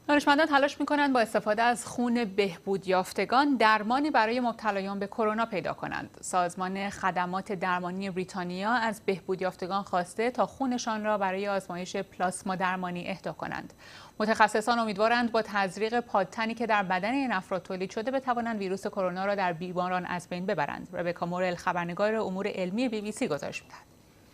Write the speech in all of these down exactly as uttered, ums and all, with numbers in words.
دانشمندان تلاش می‌کنند با استفاده از خون بهبود یافتگان درمانی برای مبتلایان به کرونا پیدا کنند. سازمان خدمات درمانی بریتانیا از بهبود یافتگان خواسته تا خونشان را برای آزمایش پلاسما درمانی اهدا کنند. متخصصان امیدوارند با تزریق پادتنی که در بدن این افراد تولید شده بتوانند ویروس کرونا را در بیماران از بین ببرند. ربکا مورل خبرنگار امور علمی بی بی سی گزارش می‌دهد.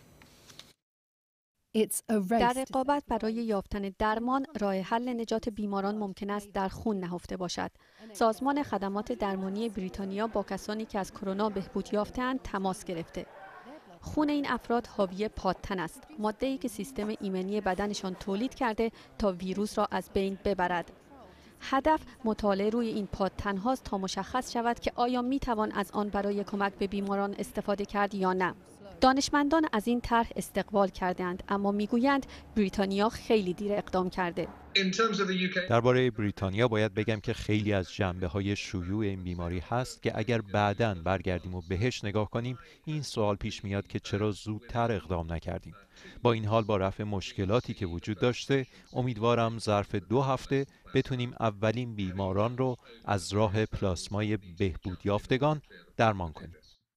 در رقابت برای یافتن درمان، راه حل نجات بیماران ممکن است در خون نهفته باشد. سازمان خدمات درمانی بریتانیا با کسانی که از کرونا بهبود یافته‌اند تماس گرفته. خون این افراد حاوی پادتن است، ماده‌ای که سیستم ایمنی بدنشان تولید کرده تا ویروس را از بین ببرد. هدف مطالعه روی این پادتن هاست تا مشخص شود که آیا می توان از آن برای کمک به بیماران استفاده کرد یا نه. دانشمندان از این طرح استقبال کردند، اما میگویند بریتانیا خیلی دیر اقدام کرده. درباره بریتانیا باید بگم که خیلی از جنبه‌های شیوع این بیماری هست که اگر بعداً برگردیم و بهش نگاه کنیم این سوال پیش میاد که چرا زودتر اقدام نکردیم. با این حال با رفع مشکلاتی که وجود داشته امیدوارم ظرف دو هفته بتونیم اولین بیماران رو از راه پلاسمای بهبود یافتگان درمان کنیم.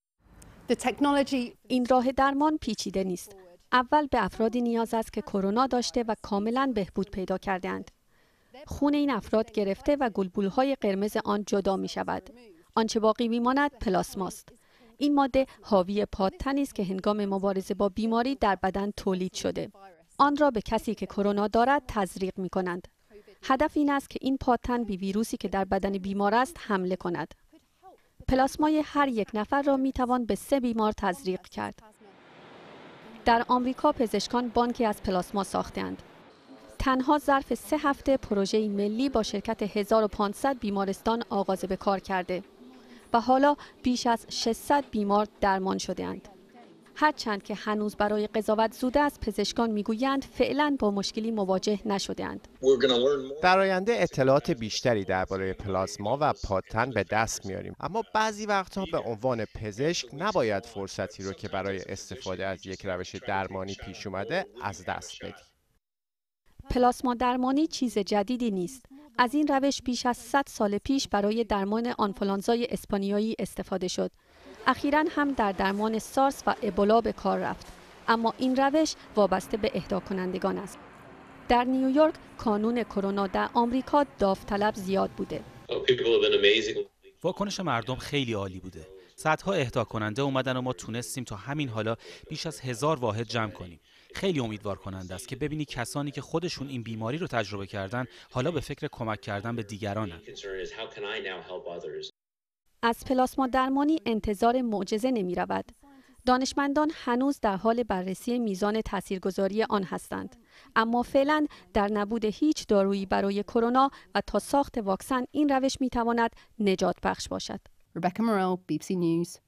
این راه درمان پیچیده نیست. اول به افرادی نیاز است که کرونا داشته و کاملا بهبود پیدا کرده‌اند. خون این افراد گرفته و گلبولهای قرمز آن جدا می شود. آنچه باقی میماند پلاسماست. این ماده حاوی پادتنی است که هنگام مبارزه با بیماری در بدن تولید شده. آن را به کسی که کرونا دارد تزریق می کنند. هدف این است که این پادتن به ویروسی که در بدن بیمار است حمله کند. پلاسمای هر یک نفر را می توان به سه بیمار تزریق کرد. در آمریکا پزشکان بانکی از پلاسما ساختند. تنها ظرف سه هفته پروژه ملی با شرکت هزار و پانصد بیمارستان آغاز به کار کرده و حالا بیش از ششصد بیمار درمان شده‌اند. هرچند که هنوز برای قضاوت زود است، پزشکان میگویند فعلا با مشکلی مواجه نشده‌اند. در آینده اطلاعات بیشتری درباره پلاسما و پادتن به دست میاریم، اما بعضی وقتها به عنوان پزشک نباید فرصتی رو که برای استفاده از یک روش درمانی پیش اومده از دست بدیم. پلاسما درمانی چیز جدیدی نیست. از این روش بیش از صد سال پیش برای درمان آنفولانزای اسپانیایی استفاده شد. اخیراً هم در درمان سارس و ابولا به کار رفت، اما این روش وابسته به اهدا کنندگان است. در نیویورک کانون کرونا در آمریکا داوطلب زیاد بوده. واکنش مردم خیلی عالی بوده. صدها اهدا کننده اومدن و ما تونستیم تا همین حالا بیش از هزار واحد جمع کنیم. خیلی امیدوار کننده است که ببینی کسانی که خودشون این بیماری رو تجربه کردن حالا به فکر کمک کردن به دیگرانن. از پلاسما درمانی انتظار معجزه نمی رود. دانشمندان هنوز در حال بررسی میزان تاثیرگذاری آن هستند، اما فعلا در نبود هیچ دارویی برای کرونا و تا ساخت واکسن این روش می تواند نجات بخش باشد. ربکا مورل، بی بی سی نیوز.